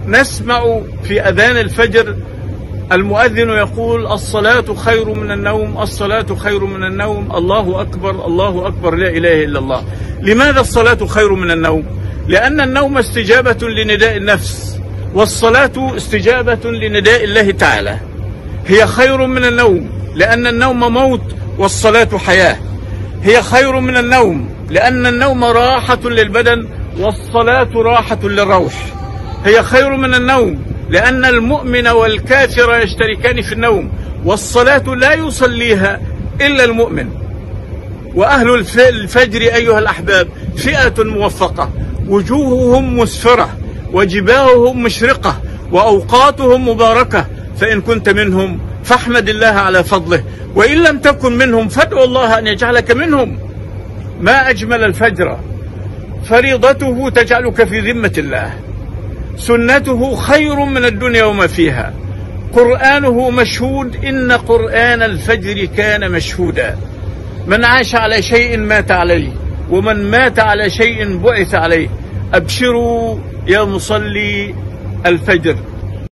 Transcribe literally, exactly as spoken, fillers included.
نسمع في أذان الفجر المؤذن يقول الصلاة خير من النوم، الصلاة خير من النوم، الله أكبر الله أكبر لا إله إلا الله. لماذا الصلاة خير من النوم؟ لأن النوم استجابة لنداء النفس، والصلاة استجابة لنداء الله تعالى. هي خير من النوم لأن النوم موت والصلاة حياة. هي خير من النوم لأن النوم راحة للبدن والصلاة راحة للروح. هي خير من النوم لأن المؤمن والكافر يشتركان في النوم، والصلاة لا يصليها إلا المؤمن. وأهل الفجر أيها الأحباب فئة موفقة، وجوههم مسفرة وجباههم مشرقة وأوقاتهم مباركة، فإن كنت منهم فاحمد الله على فضله، وإن لم تكن منهم فادعوا الله أن يجعلك منهم. ما أجمل الفجر، فريضته تجعلك في ذمة الله، سنته خير من الدنيا وما فيها، قرآنه مشهود، إن قرآن الفجر كان مشهودا. من عاش على شيء مات عليه، ومن مات على شيء بعث عليه. أبشروا يا مصلي الفجر.